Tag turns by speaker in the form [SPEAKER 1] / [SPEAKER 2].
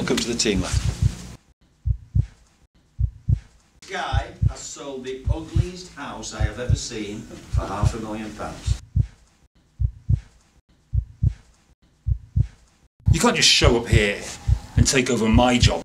[SPEAKER 1] Welcome to the team, lad.
[SPEAKER 2] Guy has sold the ugliest house I have ever seen for £500,000.
[SPEAKER 3] You can't just show up here and take over my job